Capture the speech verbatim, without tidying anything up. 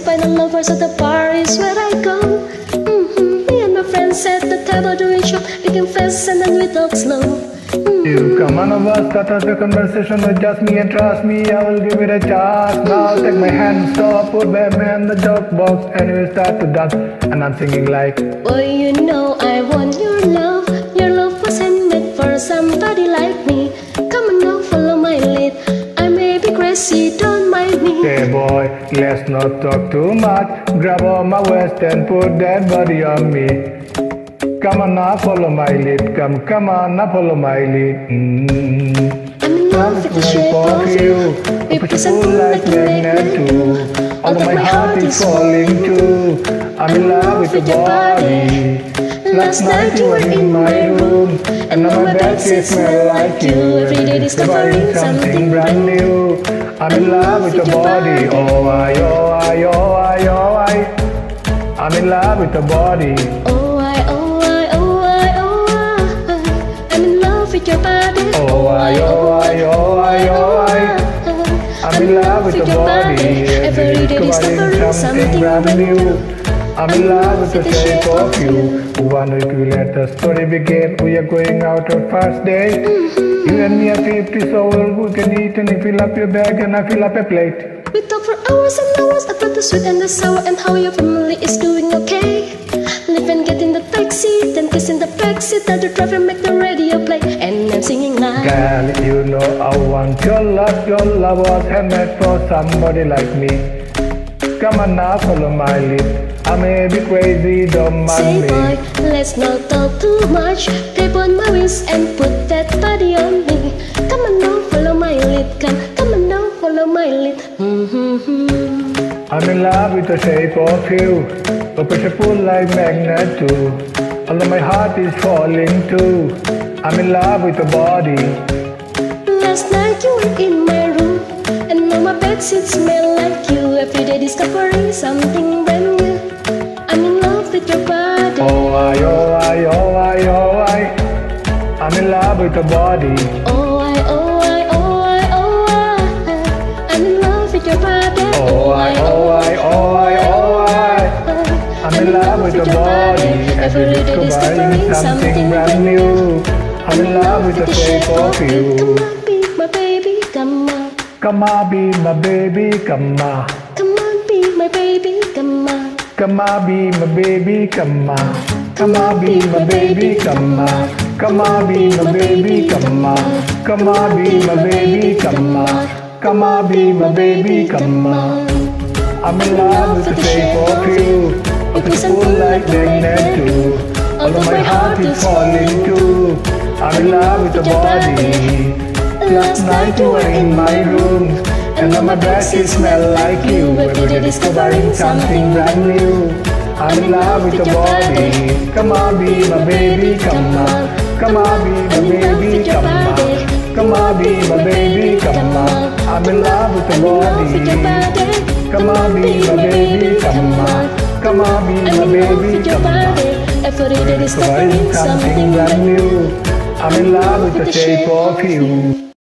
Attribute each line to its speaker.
Speaker 1: find the lovers at the bar is where I go. Mm-hmm. Me and my friends at the table doing shop, we confess and then we talk slow. Mm-hmm.
Speaker 2: You come on over, start up a conversation with just me and trust me, I will give it a chance. Now take my hand, stop, put them in the joke box, and we start to dance. And I'm singing like,
Speaker 1: boy, you know I want your love. Your love was handmade for somebody like me. Come on now, follow my lead. I may be crazy, don't mind me.
Speaker 2: hey boy, let's not talk too much. Grab on my waist and put that body on me. Come on now, follow my lead. Come, come on now, follow my lead. Mm-hmm.
Speaker 1: I'm in love with the shape of you.
Speaker 2: We push and pull like magnet too. Although my heart is falling too. I'm in love with your body.
Speaker 1: Last night you were in my room, and now my bedsheets smell like you. Every day discovering something brand new.
Speaker 2: I'm in love with your body. Oh I, oh I, oh I, oh I. I'm in love with your body.
Speaker 1: Oh I, oh I, oh I, oh I. I'm in love with your body.
Speaker 2: Oh I, oh I, oh I, oh I. I'm in love with your body.
Speaker 1: Every day discovering something brand new.
Speaker 2: I'm in love with the shape of you. One week we let the story begin. We are going out on first day. Mm-hmm. You and me are fifty, so we can eat and you fill up your bag and I fill up a plate.
Speaker 1: We talk for hours and hours about the sweet and the sour and how your family is doing okay. Live and get in the taxi, then kiss in the backseat, that the driver make the radio play, and I'm singing like,
Speaker 2: girl, you know I want your love. Your love was handmade for somebody like me. Come on now, follow my lead. I may be crazy, don't mind
Speaker 1: say
Speaker 2: me.
Speaker 1: boy, let's not talk too much. Tap on my wrist and put that body on me. Come on now, follow my lead. Come, come on now, follow my lead. Mm-hmm.
Speaker 2: I'm in love with the shape of you. A push and pull like magnet too. Although my heart is falling too. I'm in love with your body.
Speaker 1: Last night you were in my room, and now my bedsheets smell like you. Every day discovering something brand new. I'm in love with your body.
Speaker 2: Oh I, oh I, oh I, oh I. I'm in love with your body.
Speaker 1: Oh I, oh I, oh I, oh I. I'm in love with your body.
Speaker 2: Oh I, oh I, oh I, oh I. I'm in love with your body. Every day discovering something brand new. I'm in love with the shape of you.
Speaker 1: Come on, be my baby, come on.
Speaker 2: Come on, be my baby, come on.
Speaker 1: Come on, be my baby, come on.
Speaker 2: Come on, be my baby, come on. Come on, be my baby, come on. Come on, be my baby, come on. Come on, be my baby, come on. Come on, be my baby, come on. I'm in love with the shape of you. I push and pull like magnet too. Although my heart is falling too. I'm in love with your body. Last night you were in my room, and now my bedsheets smell like you. Every day discovering something brand new. I'm in love with your body. Come on, be my baby, come on. Come on, be my baby, come on. Come on, be my baby, come on. I'm in love with your body. Come on, be my baby, come on. Come on, be my baby, come on.
Speaker 1: Every day discovering something brand new.
Speaker 2: I'm in love with the shape of you.